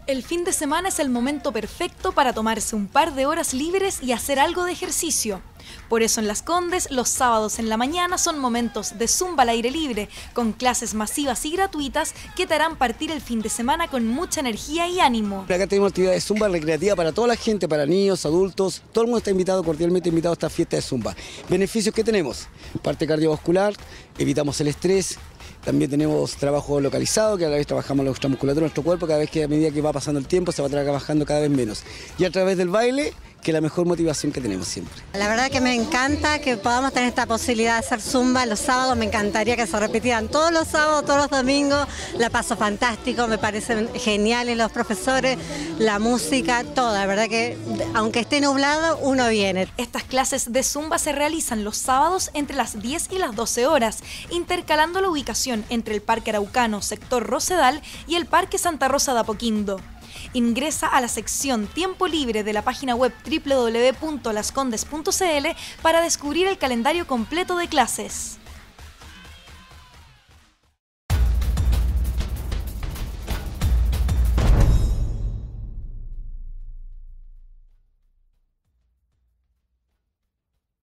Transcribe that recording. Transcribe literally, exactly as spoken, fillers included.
El fin de semana es el momento perfecto para tomarse un par de horas libres y hacer algo de ejercicio. Por eso en Las Condes, los sábados en la mañana son momentos de zumba al aire libre, con clases masivas y gratuitas que te harán partir el fin de semana con mucha energía y ánimo. Acá tenemos actividades de zumba recreativa para toda la gente, para niños, adultos, todo el mundo está invitado, cordialmente invitado a esta fiesta de zumba. Beneficios que tenemos: parte cardiovascular, evitamos el estrés. También tenemos trabajo localizado, que a la vez trabajamos la musculatura de nuestro cuerpo, cada vez que a medida que va pasando el tiempo se va trabajando cada vez menos. Y a través del baile, que es la mejor motivación que tenemos siempre. La verdad que me encanta que podamos tener esta posibilidad de hacer zumba los sábados. Me encantaría que se repitieran todos los sábados, todos los domingos. La paso fantástico, me parecen geniales los profesores, la música, todo. La verdad que aunque esté nublado, uno viene. Estas clases de zumba se realizan los sábados entre las diez y las doce horas, intercalando la ubicación entre el Parque Araucano, sector Rosedal, y el Parque Santa Rosa de Apoquindo. Ingresa a la sección Tiempo Libre de la página web doble u doble u doble u punto las condes punto c l para descubrir el calendario completo de clases.